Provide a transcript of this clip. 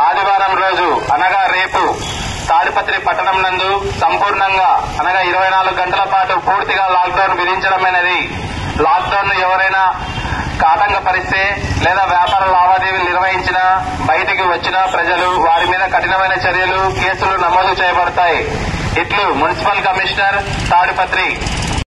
ఆదివారం రోజు అనగా రేపు తాడిపత్రి పట్టణం నందు సంపూర్ణంగా అనగా 24 గంటల పాటు పూర్తిగా లాక్డౌన్ విధించడమైనది. లాక్డౌన్ ను ఎవరైనా ఆటంకపరిస్తే లేదా వ్యాపార లావాదేవీలు నిర్వహించినా బయటికి వచ్చిన ప్రజలు వారి మీద కఠినమైన చర్యలు కేసులు నమోదు చేయబడతాయి. ఇట్లు మున్సిపల్ కమిషనర్ తాడిపత్రి.